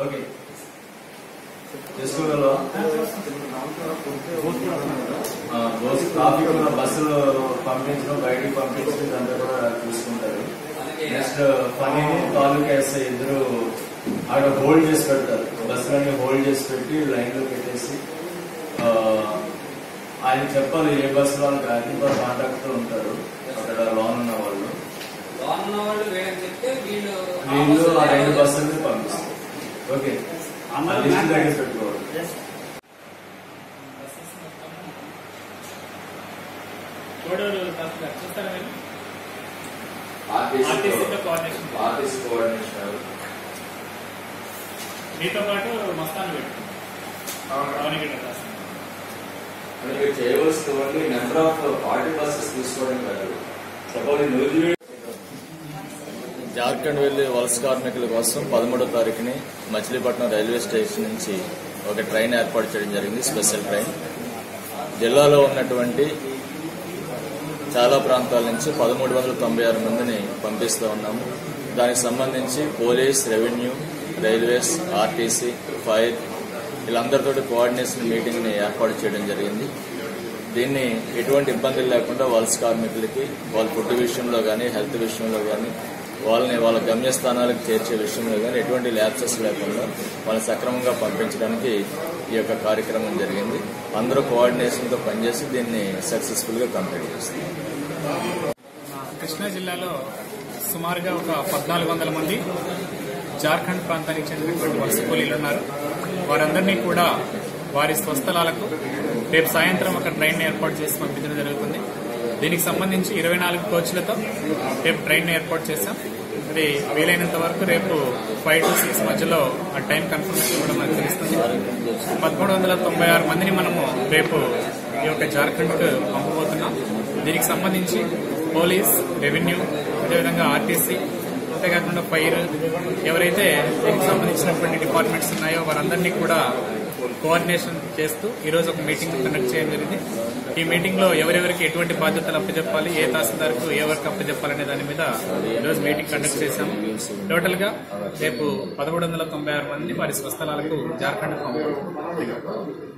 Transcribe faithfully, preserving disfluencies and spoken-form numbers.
Okay చేసుకోగలవా? Traffic కూడా బస్సులు పంపించడం బయటికి పంపించడం ఇదంతా కూడా చూసుకుంటారు. నెక్స్ట్ పనిని తాలూకా ఎస్ఐ ఇద్దరు అక్కడ హోల్డ్ చేసి పెడతారు. బస్సులన్నీ హోల్డ్ చేసి పెట్టి లైన్ లో పెట్టేసి ఆయన చెప్పాలి ఏ బస్సు వాళ్ళకి అది కూడా కాంటాక్ట్ తో ఉంటారు. అక్కడ లోన్ ఉన్న వాళ్ళు వీళ్ళు ఆ రెండు బస్సులని పంపిస్తారు. ఓకే లిస్ట్ దగ్గర పెట్టుకోవాలి. మీతో పాటు మస్తాను పెట్టు చేయవలసిన నెంబర్ ఆఫ్ పార్టీ బస్సెస్ తీసుకోవడం కాదు. సపోజ్ జార్ఖండ్ వెళ్లే వలస కార్మికుల కోసం పదమూడో తారీఖుని మచిలీపట్నం రైల్వే స్టేషన్ నుంచి ఒక ట్రైన్ ఏర్పాటు చేయడం జరిగింది. స్పెషల్ ట్రైన్ జిల్లాలో ఉన్నటువంటి చాలా ప్రాంతాల నుంచి పదమూడు వందల తొంభై ఆరు మందిని పంపిస్తూ ఉన్నాము. దానికి సంబంధించి police, revenue, railways, RTC, fire వీళ్ళందరితో కోఆర్డినేషన్ మీటింగ్ ని ఏర్పాటు చేయడం జరిగింది. దీన్ని ఎటువంటి ఇబ్బందులు లేకుండా వలస కార్మికులకి వాళ్ళ ఫుడ్ విషయంలో కానీ, హెల్త్ విషయంలో కానీ, వాళ్ళని వాళ్ళ గమ్యస్థానాలకు చేర్చే విషయంలో కానీ ఎటువంటి ల్యాప్సెస్ లేకుండా వాళ్ళని సక్రమంగా పంపించడానికి ఈ యొక్క కార్యక్రమం జరిగింది. అందరూ కోఆర్డినేషన్ తో పనిచేసి దీన్ని సక్సెస్ఫుల్ గా కంప్లీట్ చేస్తారు. కృష్ణా జిల్లాలో సుమారుగా ఒక పద్నాలుగు వందల మంది జార్ఖండ్ ప్రాంతానికి చెందినటువంటి వలస కూలీలు ఉన్నారు. వారందరినీ కూడా వారి స్వస్థలాలకు రేపు సాయంత్రం ఒక ట్రైన్ ఏర్పాటు చేసి పంపించడం జరుగుతుంది. దీనికి సంబంధించి ఇరవై నాలుగు కోచ్లతో రేపు ట్రైన్ ఏర్పాటు చేశాం. అది వీలైనంత వరకు రేపు ఫైవ్ టు సిక్స్ మధ్యలో ఆ టైం కన్ఫర్మేషన్ కూడా మనకు తెలుస్తుంది. పదమూడు వందల తొంభై ఆరు మందిని మనము రేపు ఈ యొక్క జార్ఖండ్ కు పంపబోతున్నాం. దీనికి సంబంధించి పోలీస్, రెవెన్యూ, అదేవిధంగా ఆర్టీసీ, అంతేకాకుండా ఫైర్ ఎవరైతే దీనికి సంబంధించినటువంటి డిపార్ట్మెంట్స్ ఉన్నాయో వారందరినీ కూడా కోఆర్డినేషన్ చేస్తూ ఈ రోజు ఒక మీటింగ్ కండక్ట్ చేయడం జరిగింది. ఈ మీటింగ్ లో ఎవరెవరికి ఎటువంటి బాధ్యతలు అప్పచెప్పాలి, ఏ తహసీల్దార్కు ఏ వర్క్ అప్పచెప్పాలనే దాని మీద ఈ రోజు మీటింగ్ కండక్ట్ చేశాము. టోటల్ గా రేపు పదమూడు వందల తొంభై ఆరు మంది వారి స్వస్థలాలకు జార్ఖండ్ పంపారు.